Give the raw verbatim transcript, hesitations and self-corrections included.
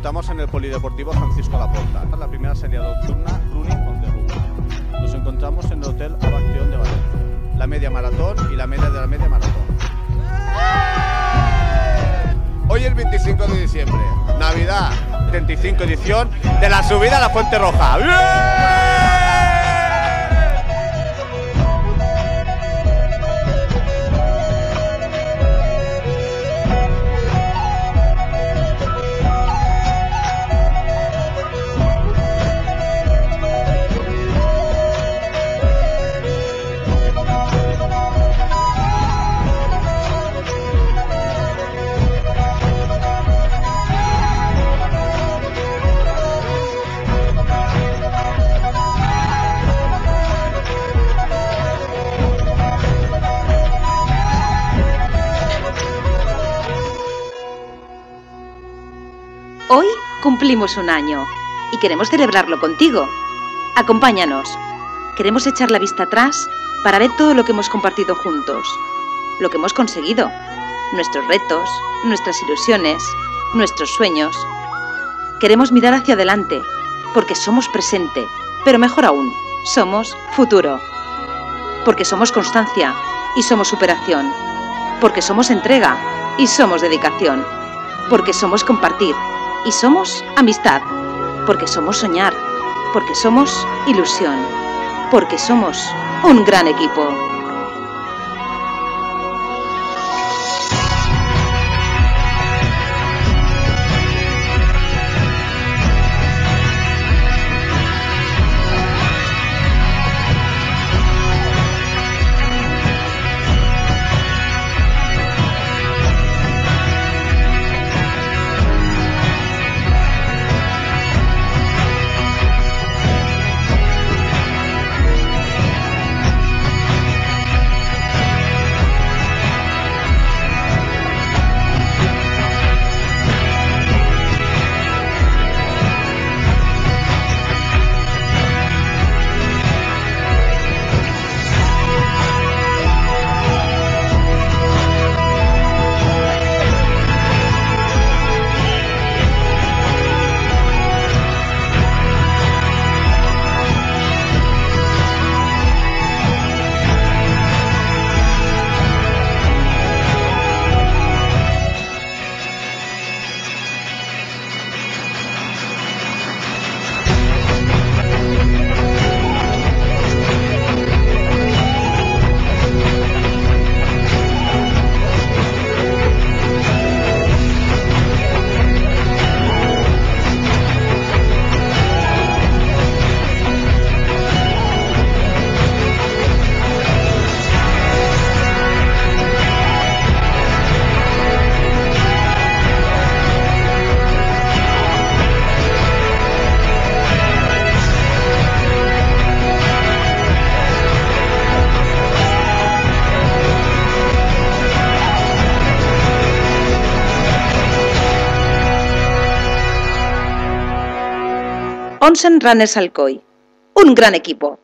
encontramos en el Polideportivo Francisco Laporta, la primera serie nocturna Running on the Run. Nos encontramos en el Hotel Abacción de Valencia, la media maratón y la media de la media maratón. Hoy es veinticinco de diciembre, Navidad, treinta y cinco edición de la subida a la Fuente Roja. ¡Bien! Hoy cumplimos un año y queremos celebrarlo contigo. Acompáñanos. Queremos echar la vista atrás para ver todo lo que hemos compartido juntos, lo que hemos conseguido, nuestros retos, nuestras ilusiones, nuestros sueños. Queremos mirar hacia adelante, porque somos presente, pero mejor aún, somos futuro. Porque somos constancia y somos superación. Porque somos entrega y somos dedicación. Porque somos compartir y somos amistad, porque somos soñar, porque somos ilusión, porque somos un gran equipo. Onsen Runners Alcoy, un gran equipo.